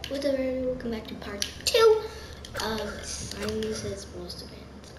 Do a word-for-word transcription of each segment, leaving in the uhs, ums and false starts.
What's up, everybody? Welcome back to part two of Simon's Most Advanced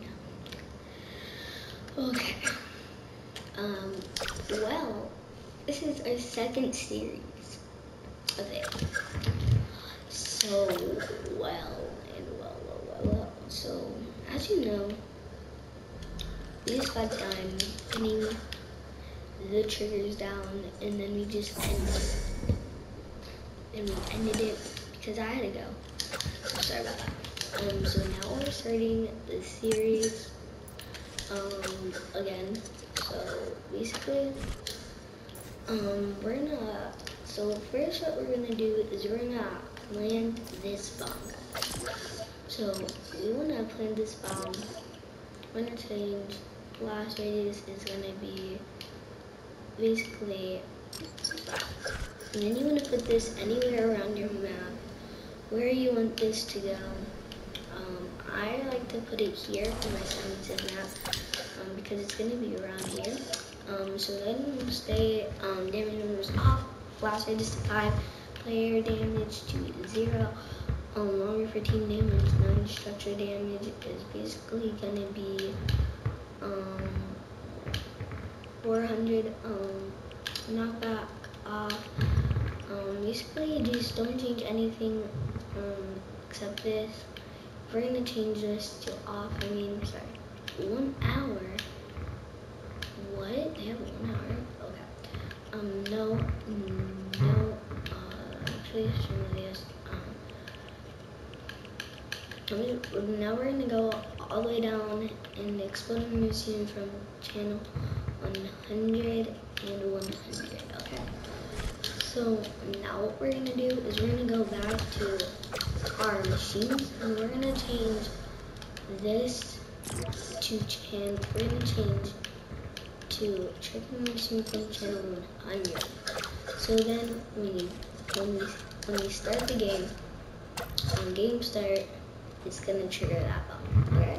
Arena. Okay. Um, well, this is our second series of it. So, well, and well, well, well, well. So, as you know, we just got done pinning the triggers down, and then we just ended and we ended it because I had to go. So sorry about that. Um, so now we're starting the series um, again. So basically, um, we're gonna. So first, what we're gonna do is we're gonna plant this bomb, guys. So we wanna plant this bomb. We're gonna change blast radius is gonna be basically five. And then you want to put this anywhere around your map where you want this to go. Um, I like to put it here for my seventh map um, because it's going to be around here. Um, so then we'll stay um, damage numbers off, blast radius to five, player damage to zero, um, longer for team damage, non-structure damage is basically going to be um, four hundred, um, knockback off. Um, basically, just don't change anything um, except this. We're gonna change this to off. I mean, sorry, one hour. What? They have one hour? Okay. Um, no, no. Uh, actually, this. Um, now we're gonna go all the way down in the Exploding Museum from channel one hundred and one hundred. Okay. So now what we're gonna do is we're gonna go back to our machines and we're gonna change this to channel. We're gonna change to tracking machine from channel one hundred. So then we, when we when we start the game, on game start, it's gonna trigger that button. Okay.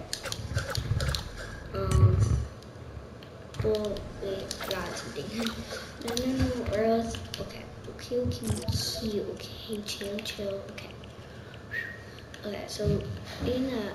Um. Well, wait, I got something. No, no, no. Or else. Okay. Okay, okay, okay, okay, chill, chill, okay. Okay, so being that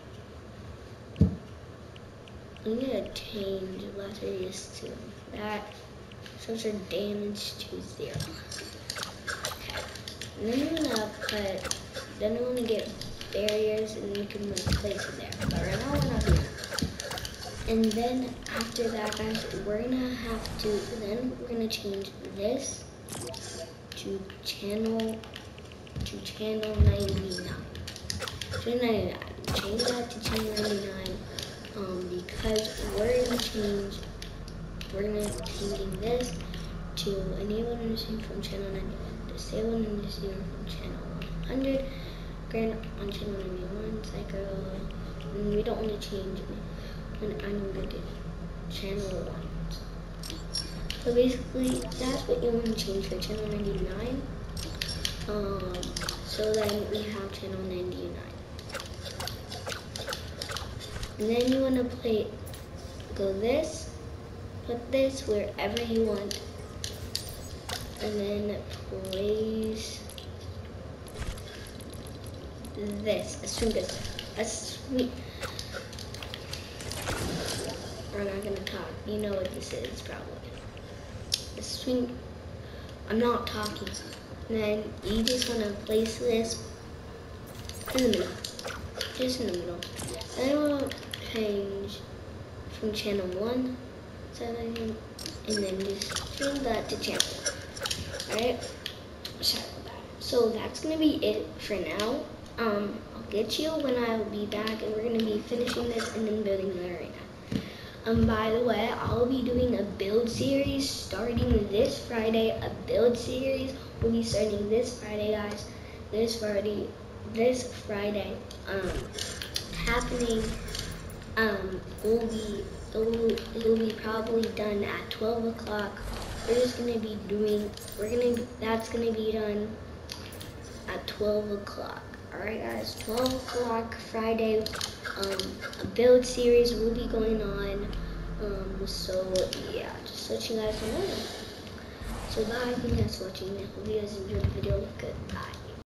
I'm gonna change blast radius to that, structure damage to zero. Okay, and then you wanna put, then you wanna get barriers and you can like place it there. But right now we're not doing that. And then after that, guys, we're gonna have to, then we're gonna change this to channel to channel ninety-nine. Channel ninety-nine. Change that to channel ninety-nine um, because we're gonna change. We're gonna changing this to enable notification from channel ninety-one, disable notification from channel one hundred, grant on channel ninety-one, cycle. And we don't want to change it. And I'm gonna do channel one. So basically, that's what you want to change for channel ninety-nine. Um, so then we have channel ninety-nine. And then you want to play, go this, put this wherever you want. And then place this, as soon as, as sweet. We're not gonna talk. You know what this is, probably. The swing. I'm not talking. And then you just want to place this in the middle, just in the middle. And then we'll change from channel one, seven, and then just change that to channel one. All right. Sorry about that. So that's gonna be it for now. Um, I'll get you when I'll be back, and we're gonna be finishing this and then building the arena. Um, by the way, I'll be doing a build series starting this Friday. A build series will be starting this Friday, guys. This Friday, this Friday, um, happening. Um, will be it'll, it'll be probably done at twelve o'clock. We're just gonna be doing. We're gonna. That's gonna be done at twelve o'clock. All right, guys. twelve o'clock Friday. Um, a build series will be going on. Um, so yeah, just let you guys know. So bye, thank you guys for watching. I hope you guys enjoyed the video. Goodbye.